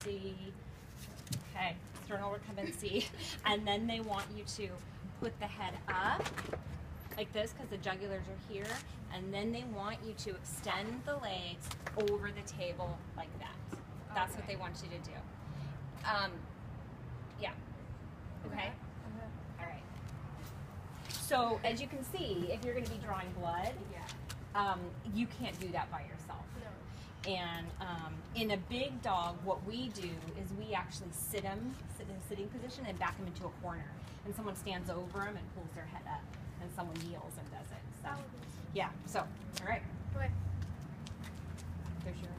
C. Okay, sternal recumbent C. And then they want you to put the head up like this because the jugulars are here. And then they want you to extend the legs over the table like that. That's what they want you to do. Yeah. Okay? All right. So as you can see, if you're going to be drawing blood, you can't do that by yourself. No. And in a big dog, what we do is we actually sit in a sitting position and back them into a corner. And someone stands over them and pulls their head up. And someone kneels and does it. So, yeah. So, all right. Okay. There's your...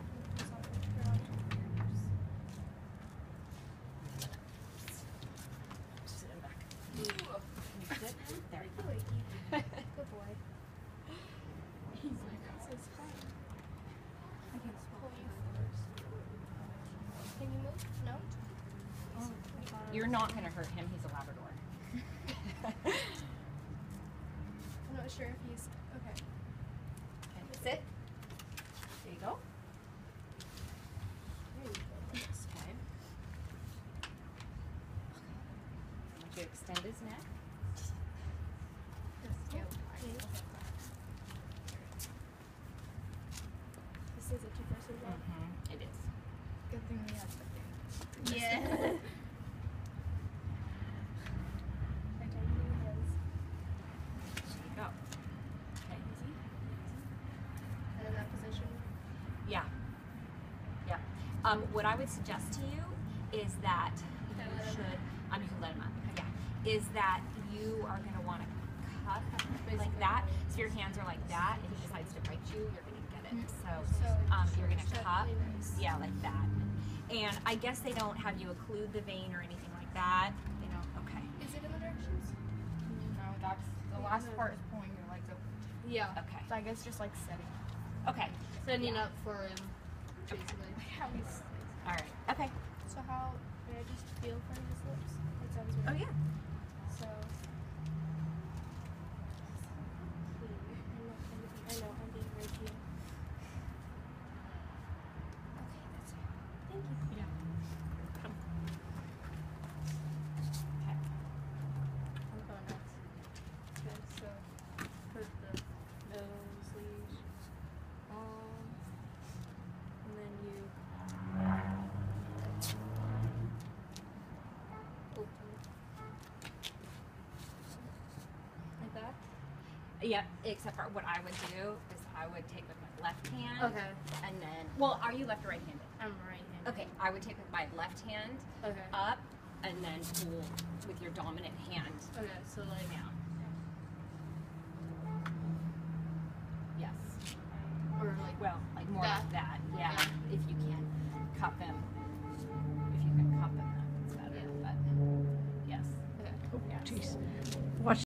Sit him back. Can you sit? There you go. Good boy. He's like, this is fine. I can pull you first. Can you move? No? Oh, you're not going to hurt him. He's a Labrador. I'm not sure if he's... Okay. Okay. Sit. There you go. There you go. Okay. I want you to extend his neck. This is a two-person job. It is. Good thing we have something. Yeah. I told you it was. There you go. Okay. Easy. And in that position. Yeah. Yeah. What I would suggest to you is that you should, you can let him up. Yeah. Is that you are going to want to cup like that. So your hands are like that. If he decides to bite you, you're going to get it. So you're going to cup. Yeah, like that. And I guess they don't have you occlude the vein or anything like that. They don't. Okay. Is it in the directions? No, that's the last part is pulling your legs up. Yeah. Okay. So I guess just like setting. Okay. Setting up for him. Basically. All right. Okay. So how, may I just feel for his lips? That sounds Oh weird. yeah. So. I know, I'm being very cute. Okay, that's it. Thank you. Yeah. Come. Okay. I'm going next. Okay, so put the nose leash on, and then you open like that. Yeah, except for what I would do is I would take with my left hand. Okay. And then, well, are you left or right-handed? I'm right-handed. Okay, I would take with my left hand Okay. up and then pull with your dominant hand Okay, so like down. Yes. or like Well, like more that? like that. Yeah. Yeah. If you can cup him. If you can cup him, that's better. Yeah. But yes. okay. Yes. Jeez.